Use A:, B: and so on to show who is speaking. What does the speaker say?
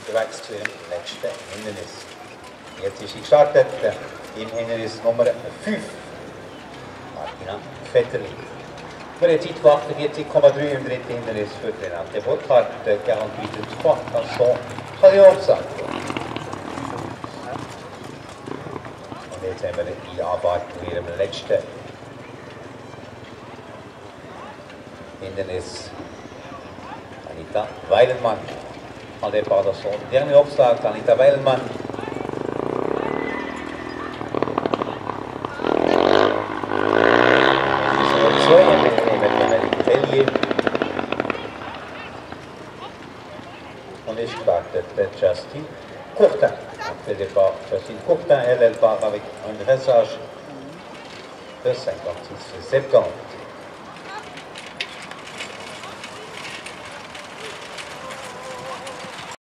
A: unterwegs zu ihrem letzten Hindernis. Jetzt ist sie gestartet im Hindernis Nummer 5. Martina Vetterli. Für eine Zeit von 48,3 im dritten Hindernis für Renate Burkhardt, Garantie de 3, Canson Calliosa. Und jetzt haben wir die Anfahrt in ihrem letzten Hindernis. Anita Weilenmann. En départ de son dernier obstacle, Anita Weilenmann. On est starté de Justine Courtin. Après le départ, Justine Courtin, elle part avec un dressage de 56 septembre.